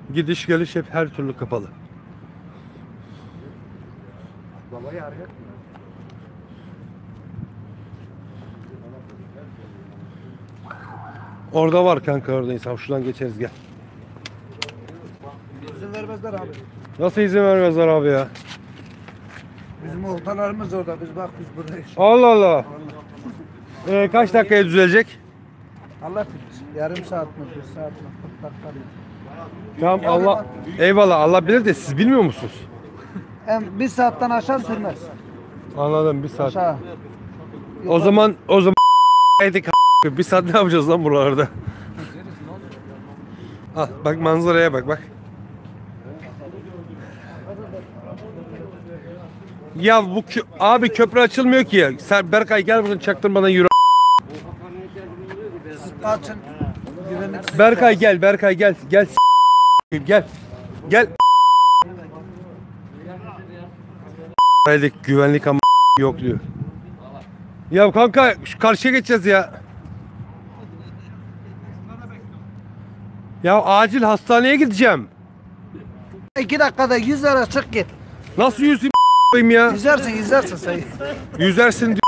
Gidiş geliş hep her türlü kapalı. Babayı arayacak mı? Orada var kanka, orada insan. Şuradan geçeriz, gel. İzin vermezler abi. Nasıl izin vermezler abi ya? Bizim oltalarımız orada. Biz buradayız. Allah Allah. Kaç dakikaya düzelecek? Allah bilir. Yarım saat mi? 1 saat mi? 40 dakika mı? Tamam, Allah eyvallah, Allah bilir de siz bilmiyor musunuz? Hem 1 saatten aşağı sürmez. Anladım, bir saat. Aşağı. O zaman yedik. Bir saat ne yapacağız lan buralarda? Al bak, manzaraya bak. Ya bu abi köprü açılmıyor ki ya. Sen Berkay gel buradan, çaktırmadan yürü. Açın. Güvenlik. Berkay gel, gel. Haydik, güvenlik ama yok diyor. Ya kanka şu karşıya geçeceğiz ya. Ya acil hastaneye gideceğim. 2 dakikada 100 lira çık git. Nasıl yüzeyim ya? Yüzersin sen. Yüzersin diyor.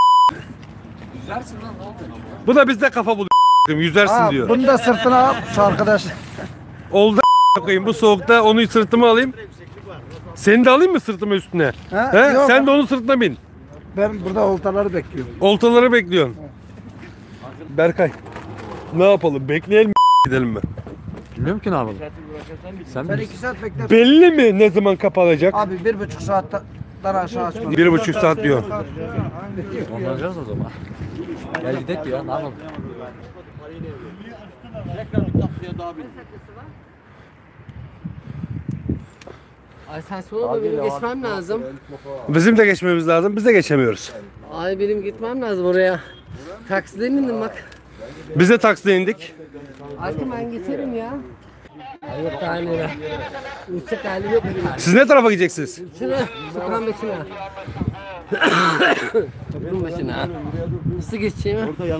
Bu da bizde kafa buluyor. Yüzersin diyor. Bunu da sırtına al şu arkadaş. Oldu koyayım bu soğukta, onu sırtıma alayım. Seni de alayım mı sırtıma üstüne? Ha, He? yok. Sen de onun sırtına bin. Ben burada oltaları bekliyorum. Oltaları bekliyorsun. Berkay, ne yapalım? Bekleyelim mi, gidelim mi? Bilmiyorum ki ne yapalım. Sen Ben bilirsin. 2 saat beklerim. Belli mi ne zaman kapanacak? Abi 1,5 saatten aşağı açmaz. 1,5 saat diyor. Onlanacağız o zaman. Gel gidelim ya, ne yapalım? Ay sen sonra benim geçmem lazım. Bizim de geçmemiz lazım. Biz de geçemiyoruz. Ay benim gitmem lazım oraya. Takside bindim bak. Biz de taksiye indik. Aşkım ben geçerim ya. Ay yok daha neler. Uçacak halim yok benim. Siz ne tarafa gideceksiniz? Şuna, sokağın başına. Köprünün başına. Nasıl geçeceğim?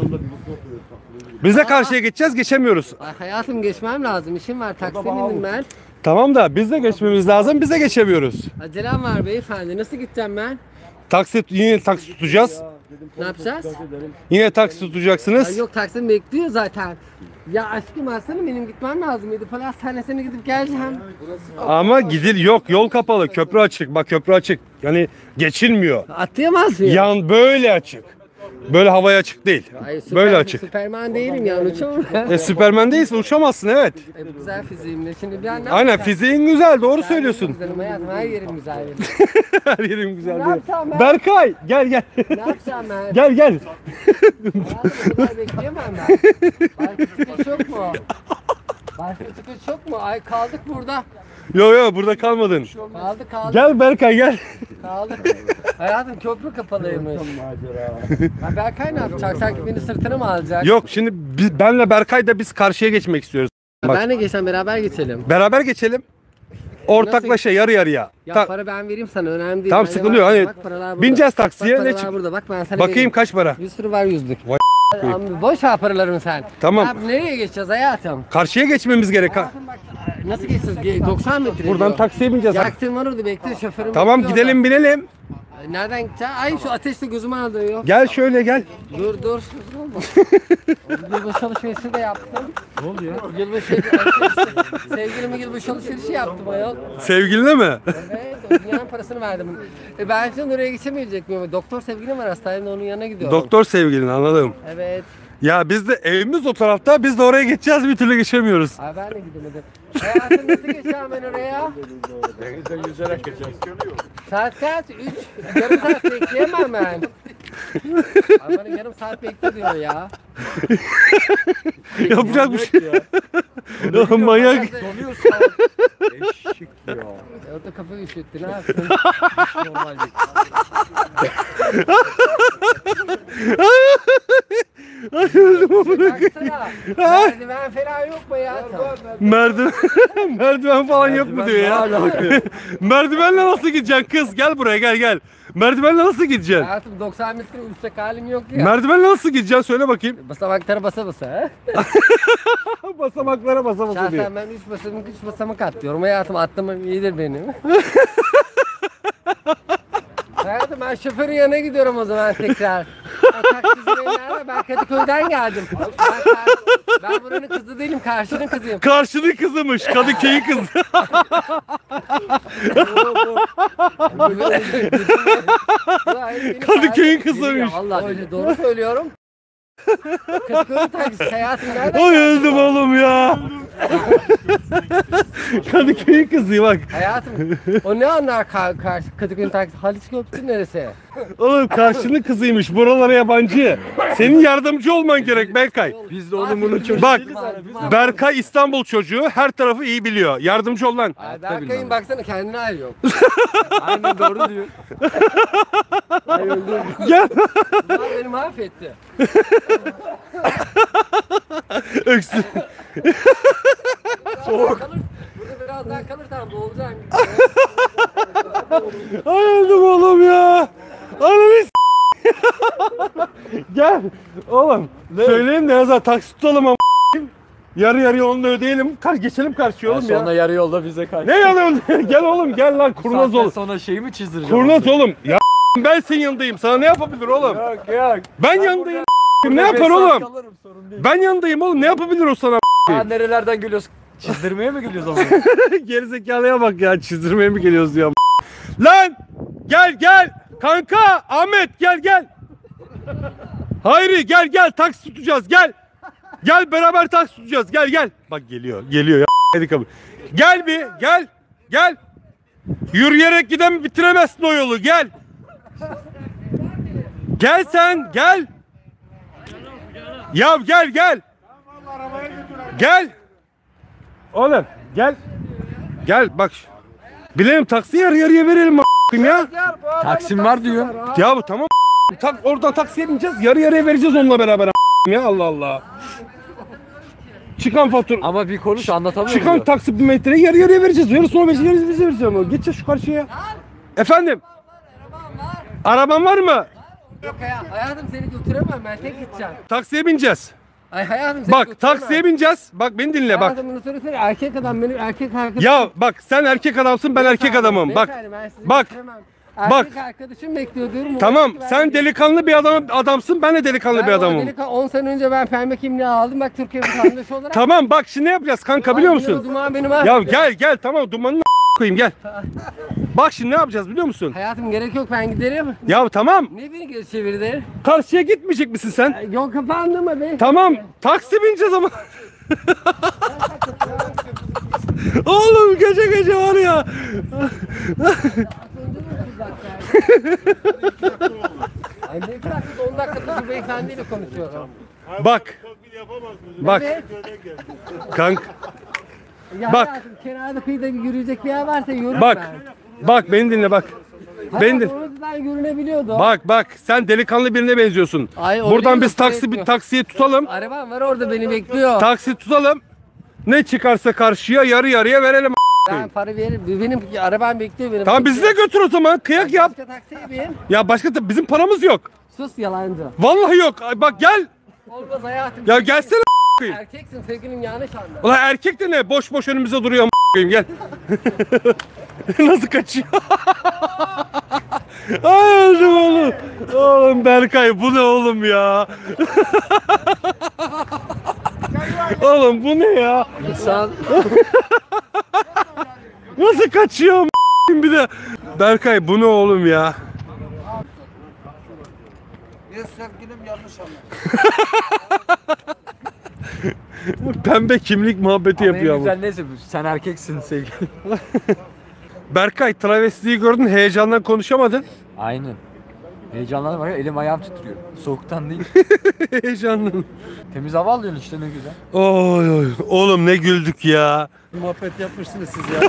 Biz de karşıya geçeceğiz, geçemiyoruz. Ay hayatım geçmem lazım. İşim var. Taksiye bindim ben. Tamam da biz de geçmemiz lazım. Biz de geçemiyoruz. Acelem var beyefendi. Nasıl gideceğim ben? Yine taksi tutacağız. Ne yapacağız? Yine taksi tutacaksınız. Ay yok taksim bekliyor zaten. Ya aşkım aslında benim gitmem lazım. Edipal Hastanesi'ne gidip geleceğim. Ama yok, yol kapalı, köprü açık. Bak köprü açık. Yani geçilmiyor. Atlayamaz mıyım? Yan böyle açık. Böyle havaya açık değil. Ay, Böyle açık. Süperman değilim ya, uçamam. Süpermen değilsin, uçamazsın, evet. Bu güzel fiziğimle. Şimdi ben ne Aynen, yapacağım? fiziğin güzel, doğru söylüyorsun. Güzelim hayatım, her yerim güzel benim. Her yerim güzel Ne diyor. yapacağım ben? Berkay gel. Ne yapacağım ben? Gel. Hayatım, bu kadar bekleyemem ben. Başka çıkış yok mu? Başka çıkış yok mu? Ay kaldık burada. Yo burada kalmadın. Kaldık. Gel Berkay gel. Kaldık. Hayatım köprü kapalıymış. Ya Berkay ne yapacak? Sanki beni sırtına mı alacak? Yok şimdi benle Berkay da biz karşıya geçmek istiyoruz. Bak. Ben de geçsem beraber geçelim. Beraber geçelim. Ortaklaşa yarı yarıya. Ya para ben vereyim sana, önemli değil. Tamam, Bence sıkıntı yok. bak, Hani bak paralar burada. bineceğiz taksiye, Bak ne paralar çık- burada. Bak ben sana Bakayım vereyim. kaç para. Bir sürü var, 100'lük. Vay Abi, boş ver paralarını sen. Tamam. Abi nereye geçeceğiz hayatım? Karşıya geçmemiz gerek. Hayatım bak, nasıl geçeceğiz? 90 metre Buradan diyor. taksiye bineceğiz. Yaktığım var orada, bekle şoförüm. Tamam, bekliyor gidelim binelim. orada. Nereden gideceğiz? Ay şu ateşle gözümü alıyor. Gel şöyle gel. Dur. Yılbaşı alışverişi de yaptım. Ne oldu ya? Yılbaşı sevgilime yılbaşı alışverişi yaptım ayol. Sevgiline mi? Evet, o dünyanın parasını verdim. Ben şimdi oraya geçemeyecek miyim? Doktor sevgilim var hastanede, onun yanına gidiyorum. Doktor sevgilin, anladım. Evet. Ya biz de evimiz o tarafta, biz de oraya geçeceğiz, bir türlü geçemiyoruz. Abi ben de gidemedim. Hayatım nasıl geçeceğim ben oraya? Denizden yüzerek geçeceğiz. Saat kaç? 3. Yarım saat bekleyemem ben. Abi bana yarım saat bekle diyor ya. Yapacak bir şey. Ya manyak. Donuyorsun. Eşik ya. Orada kafayı üşüttü, ne yapsın? Normal değil. Ay öldüm amına. Baksana. Merdiven falan yok mu hayatım? Merdiven merdiven falan yok mu diyor ya. Merdivenle nasıl gideceksin kız? Gel buraya gel. Merdivenle nasıl gideceksin? Hayatım 90 metre üstte halim yok ya. Merdivenle nasıl gideceksin söyle bakayım. Basamaklara basa basa ha. Basamaklara basa diyor. Şahsen ben 3 basamak atlıyorum. Hayatım atlamam iyidir benim. Hayatım ben şoförün yanına gidiyorum o zaman tekrar. O taksicilerin nerede? Ben Kadıköy'den geldim. Ben buranın kızı değilim, karşının kızıyım. Karşının kızımış. Kadıköy'ün kızı. Kadıköy'ün kızıymış. Allah öyle doğru söylüyorum. Kadıköy'ün taksisi hayatım nerede? Ay öldüm oğlum ya. Kadıköy'ün kızı bak. Hayatım o ne anlar Kadıköy'ün taksisi? Haliç Köprüsü neresi? Oğlum karşının kızıymış. Buralara yabancı. Senin yardımcı olman gerek Berkay. Biz de onun bunun çocuğu Bak değiliz yani. Biz de- Berkay İstanbul çocuğu. Her tarafı iyi biliyor. Yardımcı ol lan. Berkay'ın baksana kendine hal yok. Aynen doğru diyor. Gel. Ya beni mahvetti. Öksür. Soğuk. Burada biraz daha kalırsan boğulacağım. Ay öldüm oğlum ya. Ananı s- Gel. Oğlum. Söyleyeyim de ya zaten taksi tutalım ama yarı yarıya onu da ödeyelim. Geçelim karşıya oğlum Sonra ya. yarı yolda bize kaç. Ne yalan? Gel oğlum gel lan kurnaz ol. Sonra şeyi mi çizdireceğim? Kurnaz oğlum. Ya ben senin yanındayım. Sana ne yapabilir oğlum? Yok. Ben yanındayım. Ne yapar oğlum? Ben yanındayım oğlum. Ne yapabilir o sana? Aa, nerelerden gülüyoruz? Çizdirmeye mi gülüyoruz ama? Gerizekalıya bak ya. Çizdirmeye mi geliyoruz diyor. Lan! Gel! Kanka! Ahmet gel! Hayri gel taksi tutacağız gel! Gel beraber taksi tutacağız gel! Bak geliyor ya. Hadi kabul. Gel bir gel! Yürüyerek giden bitiremezsin o yolu gel! Gel sen gel! Ya gel! Gel! Oğlum gel! Gel bak. Bilelim taksi yarıya verelim ya. Taksim var diyor. Ya bu tamam. Oradan taksiye bineceğiz. Yarıya vereceğiz onunla beraber ya Allah Allah. Çıkan fatura. Ama bir konuş anlatamıyor. Çıkan taksi bir metreyi yarıya vereceğiz. Yarısını bize vereceğim. Geçeceğiz şu karşıya. Efendim? Araban var mı? Yok hayatım seni götüremem ben tek gideceğim. Taksiye bineceğiz. Ay hayatım seni Bak götüremem. taksiye bineceğiz. Bak beni dinle bak. Hayatım bunu söylesene erkek adam benim erkek arkadaşım. Ya bak sen erkek adamsın ben erkek adamım. Bak. Beyefendi, ben sizi Bak. götüremem. Bak. Erkek arkadaşım bekliyor diyorum. Tamam o da sen delikanlı bir adamsın ben de delikanlı bir adamım. 10 sene önce ben pembe kimliği aldım bak Türkiye vatandaşı olarak. Tamam bak şimdi ne yapacağız kanka biliyor musun? Duman benim Ya gel tamam dumanını koyayım gel. Bak şimdi ne yapacağız biliyor musun? Hayatım gerek yok ben giderim. Ya tamam Ne beni geri çevirdi? karşıya gitmeyecek misin sen? Yol kapandı mı be? Tamam taksi bineceğiz ama. Oğlum gece var ya. Ay ne dakika 10 dakikada şu beyefendiyle konuşuyorum. Bak. Bak Evet. kanka. Ya Bak. hayatım, kenarda kıyıda yürüyecek bir yer varsa yürürüm Bak. ben. Bak beni dinle bak. Beni dinle. Oradan görünebiliyordu. Bak sen delikanlı birine benziyorsun. Ay, öyle Buradan yok, biz öyle yok. taksiyi tutalım. Arabam var orada beni bekliyor. Taksi tutalım. Ne çıkarsa karşıya yarıya verelim. Ben para veririm. Benim arabam bekliyor beni. Tamam bizi de götür o zaman. Kıyak yap. Başka taksiye bin. Ya bizim paramız yok. Sus yalancı. Vallahi yok. Ay bak gel. Olmaz hayatım. Ya gelsene koyayım. Erkeksin sevgilim yanlış anla. Ulan erkek de ne? Boş önümüze duruyor koyayım gel. Nasıl kaçıyor? Ay öldüm oğlum. Oğlum Berkay bu ne oğlum ya? Oğlum bu ne ya? İnsan Nasıl kaçıyor bir de? Berkay bu ne oğlum ya? Bir sevgilim yanlış anladı. Pembe kimlik muhabbeti en yapıyor ama. güzel neyse sen erkeksin sevgili. Berkay travestiyi gördün heyecandan konuşamadın. Aynen. Heyecanlandım var ya elim ayağım titriyor. Soğuktan değil. Heyecandan. Temiz hava alıyorsun işte ne güzel. Oy oğlum ne güldük ya. Muhabbet yapmışsınız siz ya.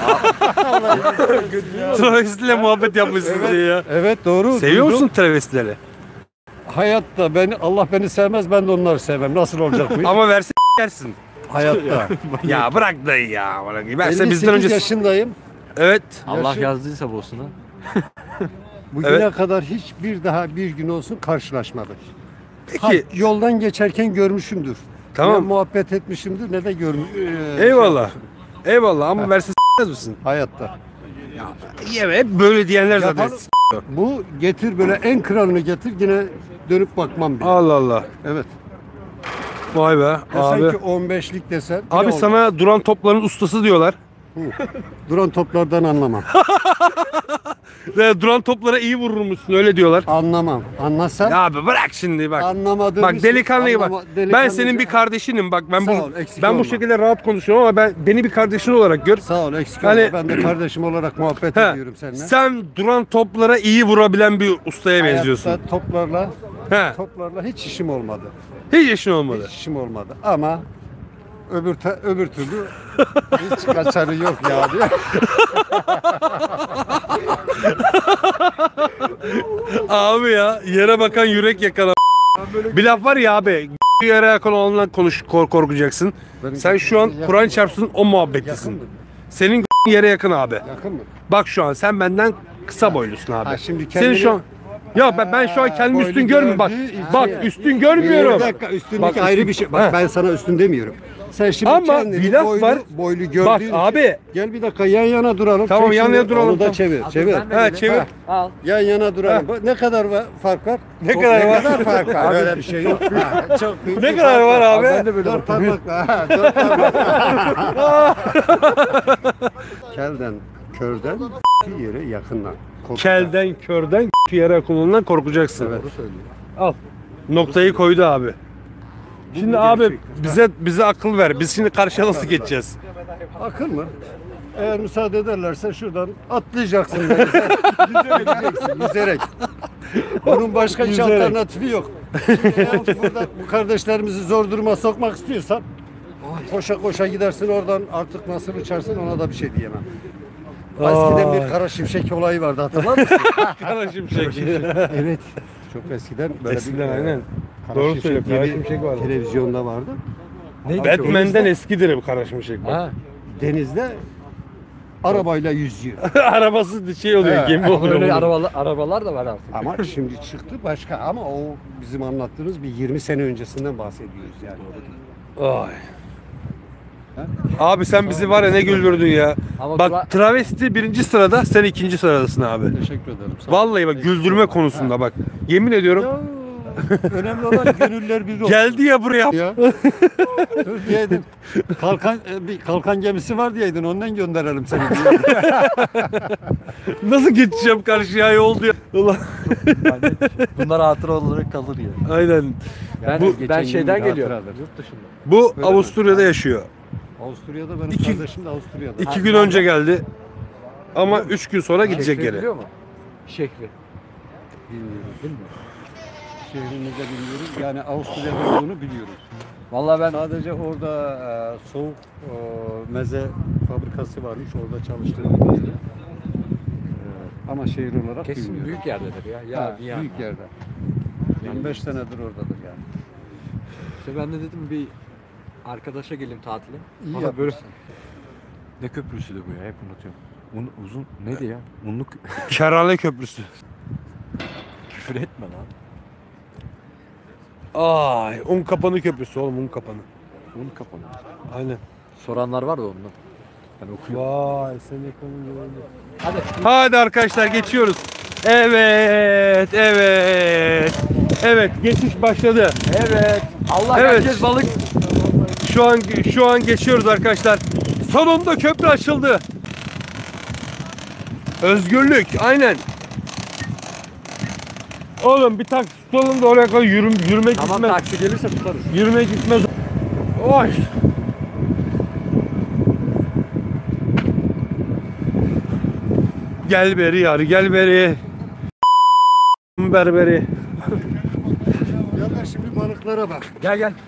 Travestiyle muhabbet yapmışsınız diye ya. Evet doğru. Seviyor duydum. musun travestileri? Hayatta Allah beni sevmez, ben de onları sevmem. Nasıl olacak bu iş? Ama verse yersin. Hayatta. Ya bırak dayı ya. Bırak. Verse 58 bizden önce. yaşındayım. Evet. Allah Yaşı- yazdıysa bu olsun ha. Bugüne Evet. kadar hiçbir daha bir gün olsun karşılaşmadık. Peki. Yoldan geçerken görmüşümdür. Tamam. Ne muhabbet etmişimdir ne de Eyvallah. Eyvallah ama verse misin? Hayatta. Hep böyle diyenler zaten. Yapalım. Bu getir böyle en kralını getir yine dönüp bakmam bile. Allah Allah. Evet. Vay be Desen abi. ki 15'lik desen. Abi bile sana duran topların ustası diyorlar. olmaz. Duran toplardan anlamam. Ve duran toplara iyi vurur musun öyle diyorlar. Anlamam. Anlasam Ya abi bırak şimdi bak. anlamadığım Bak delikanlıya bak. Ben senin bir kardeşim. kardeşinim bak. Ben Sağ bu ol, eksik ben bu olma. şekilde rahat konuşuyorum ama beni bir kardeşin olarak gör. Sağ ol eksik Hani- olma. Ben de kardeşim olarak muhabbet He, ediyorum seninle. sen duran toplara iyi vurabilen bir ustaya benziyorsun. Hayatta He. toplarla hiç işim olmadı. Hiç işin olmadı. Hiç işim olmadı. Ama öbür türlü hiç kaçarı yok ya diye. Abi ya yere bakan yürek yakan bir laf var ya abi yere yakan olanla korkacaksın. Sen şu an Kur'an çarpsın o muhabbetlisin. Yakın mı? Senin yere yakın abi. Yakın mı? Bak şu an sen benden kısa boylusun abi. Ha, şimdi Senin kendini- şu an ya ben şu an kendimi boylu üstün görmüyorum bak. gördüğü için- Bak üstün görmüyorum. Bir dakika üstünlük Bak, ayrı üstün- bir şey. Bak He. ben sana üstün demiyorum. Sen şimdi Ama kendini bir laf var. boylu gördüğün Bak için- abi. Gel bir dakika yan yana duralım. Tamam, Çek yan şimdi, yana duralım, Onu da tamam. çevir. Çevir. Ha çevir. Al. Yan yana duralım. Bak, ne kadar fark var? Ne kadar var? fark var? Öyle bir şey yok. Ha, çok büyük Ne bir kadar fark var abi? Ben de böyle dört parmakla. Ha, dört parmakla. Kelden, körden, yere yakından. Korkma. Kelden körden yere yakın olandan korkacaksın. Evet. Al. Noktayı koydu abi. Şimdi bir abi gerçek. bize akıl ver. Biz şimdi karşıya nasıl geçeceğiz? Akıl mı? Eğer müsaade ederlerse şuradan atlayacaksın denize. Yüzeceksin, yüzerek. Bunun başka hiç Yüzerek. alternatifi yok. Eğer burada bu kardeşlerimizi zor duruma sokmak istiyorsan koşa koşa gidersin oradan artık nasıl uçarsın ona da bir şey diyemem. Eskiden bir kara şimşek olayı vardı hatırlar mısın? Kara şimşek. Evet. Çok eskiden böyle Eskiden bir aynen. Kara Doğru Şimşek söylüyor. diye Kara bir şimşek vardı. televizyonda vardı. Batman'den eskidir bu kara şimşek. Bak. Ha. Denizde arabayla yüzüyor. Arabası şey oluyor, He. gemi oluyor. Böyle bunun. arabalar da var artık. Ama şimdi çıktı başka ama o bizim anlattığımız bir 20 sene öncesinden bahsediyoruz yani. Ay. Abi sen bizi var ya ne güldürdün ya. Ama Bak travesti birinci sırada, sen ikinci sıradasın abi. Teşekkür ederim. Sağ ol. Vallahi bak güldürme konusunda bak. Yemin ediyorum. Ya, önemli olan gönüller bir olsun. Geldi ya buraya. Ya. Dur diyeydin. Bir kalkan gemisi var diyeydin ondan gönderelim seni. Nasıl geçeceğim karşıya yol diyor. Ulan. bunlar hatıra olarak kalır ya. Aynen. Ben şeyden gün bir geliyorum. hatıradır. Yurt dışında. Bu Öyle mi? Avusturya'da yaşıyor. Avusturya'da benim İki- kardeşim de Avusturya'da. 2 gün önce geldi. Ama 3 gün sonra gidecek Şehri geri. biliyor mu? Şehri. Bilmiyoruz. Şehrini de bilmiyoruz. Yani Avusturya'da olduğunu biliyoruz. Vallahi ben Sadece orada soğuk meze fabrikası varmış. Orada çalıştığını biliyorum. Ama şehir olarak kesin bilmiyorum. büyük yerdedir ya. Ya Ha, bir yani. büyük yerde. 25 senedir oradadır yani. İşte ben de dedim bir arkadaşa geleyim tatile. İyi Ama yapmışsın. böyle ne köprüsüydü bu ya hep unutuyorum. Uzun neydi ya? Unluk Kerane Köprüsü. küfür etme lan. Ay, Unkapanı Köprüsü oğlum, Unkapanı. Un kapalı. Aynen. Soranlar var da ondan. Ben okuyorum. Vay, sen yakının Hadi arkadaşlar geçiyoruz. Evet, evet. Evet, geçiş başladı. Evet. Allah Evet. herkes balık. Şu an geçiyoruz arkadaşlar. Sonunda köprü açıldı. Özgürlük, aynen. Oğlum bir taksi tutalım da oraya kadar yürüme Tamam gitmez. taksi gelirse tutarız. Yürüme gitmez. Oy. Gel beri yar, gel beri. Berberi. Ya da şimdi balıklara bak. Gel gel.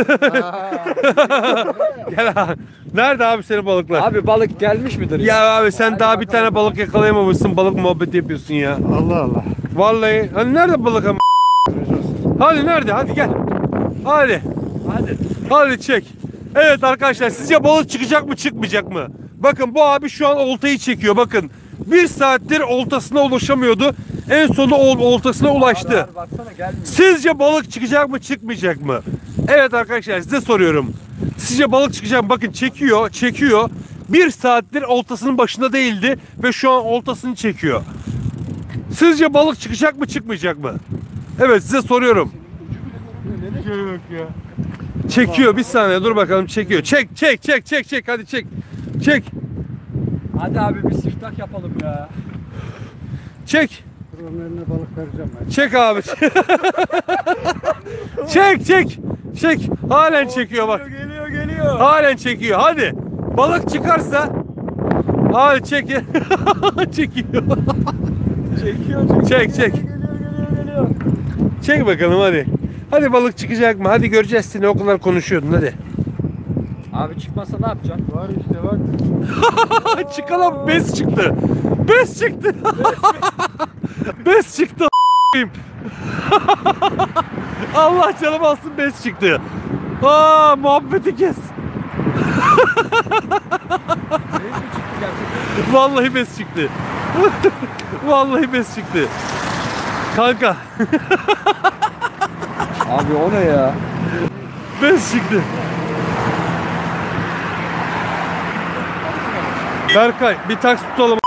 Gel abi. Nerede abi senin balıklar? Abi balık gelmiş midir? Ya abi sen daha bir tane balık yakalayamamışsın, balık muhabbeti yapıyorsun ya. Allah Allah. Vallahi hani nerede balık ama? Hadi nerede? Hadi gel. Hadi. Hadi çek. Evet arkadaşlar, sizce balık çıkacak mı çıkmayacak mı? Bakın bu abi şu an oltayı çekiyor. Bakın 1 saattir oltasına ulaşamıyordu. En sonunda oltasına ulaştı. Sizce balık çıkacak mı çıkmayacak mı? Evet arkadaşlar, size soruyorum. Sizce balık çıkacak mı? Bakın çekiyor. 1 saattir oltasının başında değildi ve şu an oltasını çekiyor. Sizce balık çıkacak mı çıkmayacak mı? Evet, size soruyorum. Çekiyor, bir saniye dur bakalım, çekiyor. Çek hadi çek. Hadi abi bir siftah yapalım ya. Çek. Buranın eline balık vereceğim ben. Çek abi. Çek. Halen çekiyor bak. Geliyor. Halen çekiyor. Hadi. Balık çıkarsa hadi çek. Çekiyor. Çek. Geliyor. Çek bakalım hadi. Hadi balık çıkacak mı? Hadi göreceğiz, seni o kadar konuşuyordun hadi. Abi çıkmasa ne yapacaksın? Var işte bak. Çıkalım, bez çıktı. Bez çıktı. Bez çıktı. Allah canım alsın, bez çıktı. Aa, muhabbeti kes. Vallahi bez çıktı. Vallahi bez çıktı. Kanka. Abi o ne ya? Bez çıktı. Berkay bir taks tutalım.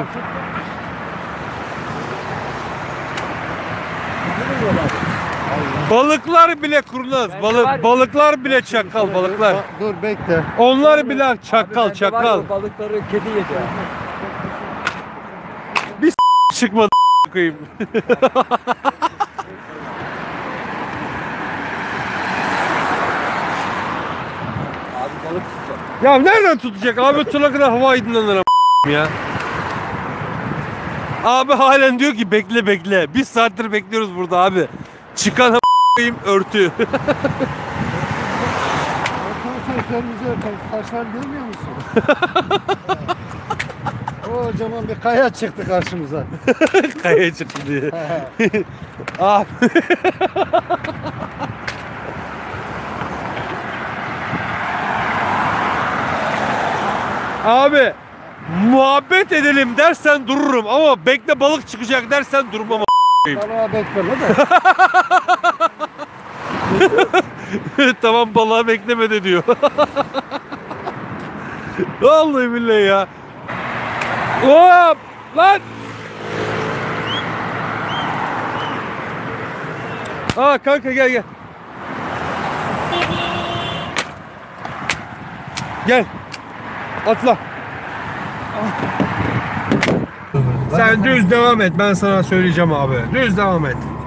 Balıklar bile kurnaz. Balıklar bile çakal balıklar. Dur bekle. Onlar bile çakal. Balıkları kedi yedi. Çıkmadı koyayım. Abi balık tutacak. Ya nereden tutacak? Abi tutana kadar hava aydınlanır ya. Abi halen diyor ki bekle. 1 saattir bekliyoruz burada abi. Çıkan koyayım örtü. Sözlerimizi yapalım. Taşlar görmüyor musun? Kocaman bir kaya çıktı karşımıza. Kaya çıktı diye. Abi. Abi muhabbet edelim dersen dururum ama bekle balık çıkacak dersen durmam. Balığa bekleme de. Tamam, balığa bekleme de diyor. Vallahi billahi ya. Hop lan. Aa kanka gel. Gel. Atla. Sen düz devam et. Ben sana söyleyeceğim abi. Düz devam et.